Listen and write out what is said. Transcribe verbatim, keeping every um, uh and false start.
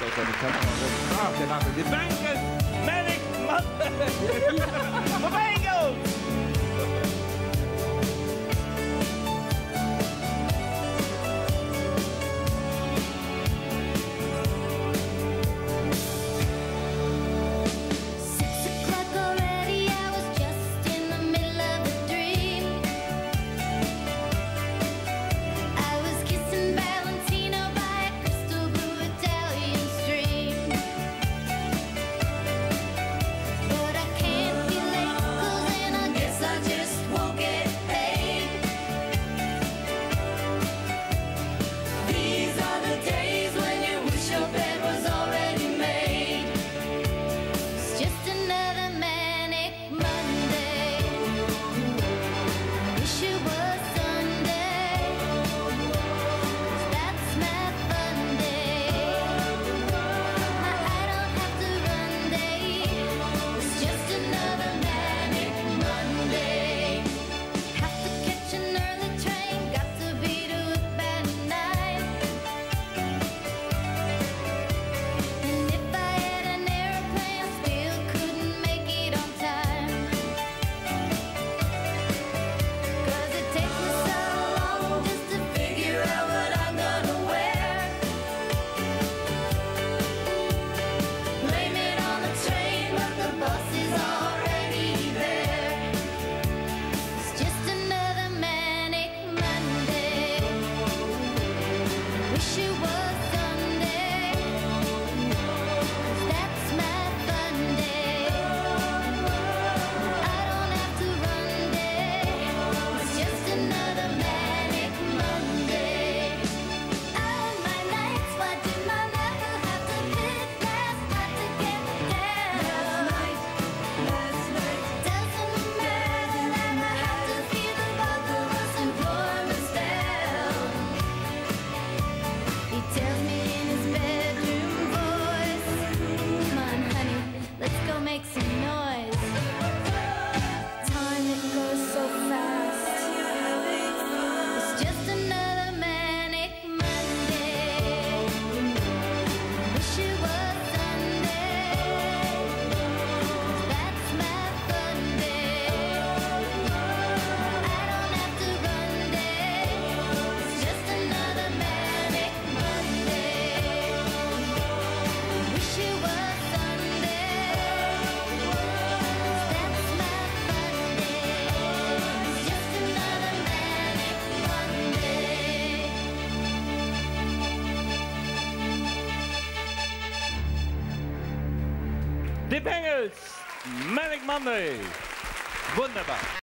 Kijk aan de camera rond. Ah, daar laten de Bengals. Manic Monday. Bengals. Make some noise. Time it goes so fast. It's just another manic Monday. Wish it was Sunday. That's my fun day. I don't have to run day. It's just another manic Monday. Wish it was Sunday. De Bengals, Manic Monday. Wunderbar.